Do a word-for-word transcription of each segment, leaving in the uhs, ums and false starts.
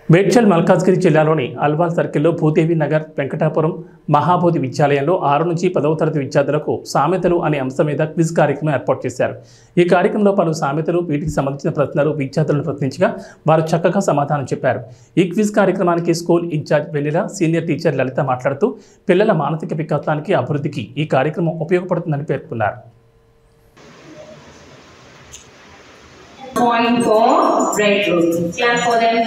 మేడ్చల్ మల్కాజ్గిరి జిల్లాలోని అల్వాల్ సర్కిల్లో భూదేవి నగర్ వెంకటాపురం మహాబోధి విద్యాలయంలో ఆరు నుంచి పదవ తరగతి విద్యార్థులకు సామెతలు అనే అంశం మీద క్విజ్ కార్యక్రమం ఏర్పాటు చేశారు. ఈ కార్యక్రమంలో పలు సామెతలు, వీటికి సంబంధించిన ప్రశ్నలు విద్యార్థులను ప్రశ్నించగా వారు చక్కగా సమాధానం చెప్పారు. ఈ క్విజ్ కార్యక్రమానికి school incharge Vennela, senior teacher Lalitha మాట్లాడుతూ పిల్లల మానసిక వికాసానికి, అభివృద్ధికి ఈ కార్యక్రమం ఉపయోగపడుతుందని పేర్కొన్నారు. Point for red rose. Clap for them.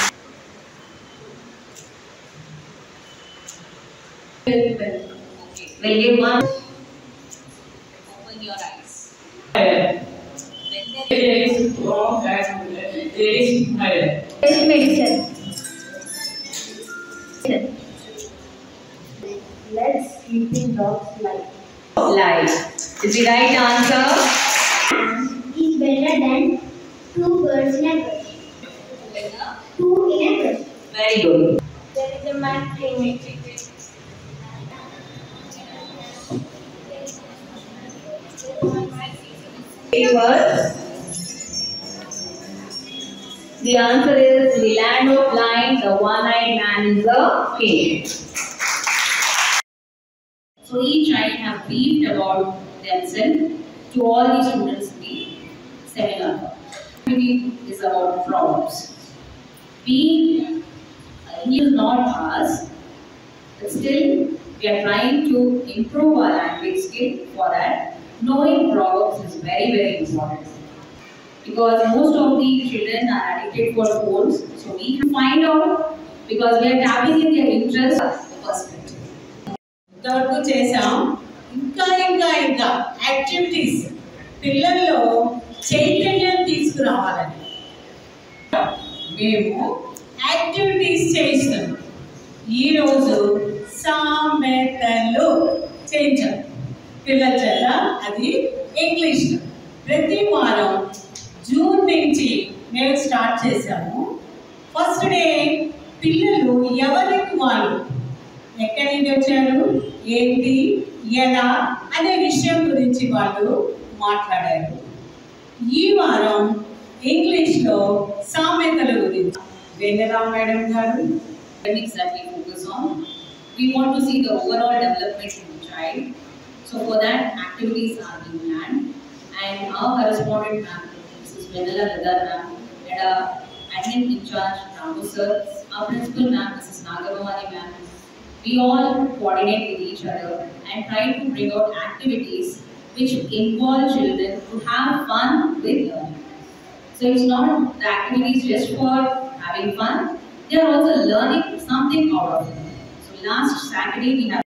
Okay. We'll give one. Open your eyes. When there is strong and there is higher. Medicine. Let's sleeping dogs lie. Lie. Is the right answer? Is better than two birds in a bush. Two in a bush. Very good. There is a man playing. The answer is the land of blind, the one-eyed man is the king. So each child have briefed about themselves to all the students in the seminar. Activity is about problems. We, uh, he is not us, but still we are trying to improve our language skill. For that, knowing proverbs is very very important. Because most of the children are addicted for phones, so we can find out because we are tapping in their interest perspective. దొరకు చేసాం. ఇంకా ఇంకా ఇంకా activities పిల్లల్లో చైతన్యం తీసుకురావాలని మేము activities చేస్తాం. ఈరోజు సామెతలు చేయించాం పిల్లల చేత. అది ఇంగ్లీష్లో ప్రతి వారం జూన్ నుంచి మేము స్టార్ట్ చేసాము. ఫస్ట్ డే పిల్లలు ఎవరికి వాళ్ళు ఎక్కడి నుంచి వచ్చారు, ఏంటి, ఎలా అనే విషయం గురించి వాళ్ళు మాట్లాడారు. ఈ వారం ఇంగ్లీష్లో సామెతల గురించి Vennela madam garu That we focus on. We want to see the overall development of the child. So for that, activities are being planned, and our correspondent ma'am, Missus Venala Radha ma'am, and our admin in charge Ramu sir, our principal ma'am, Missus Nagavamani ma'am, we all coordinate with each other and try to bring out activities which involve children to have fun with learning. So it's not the activities just for having fun; they are also learning something out of it. So last Saturday we have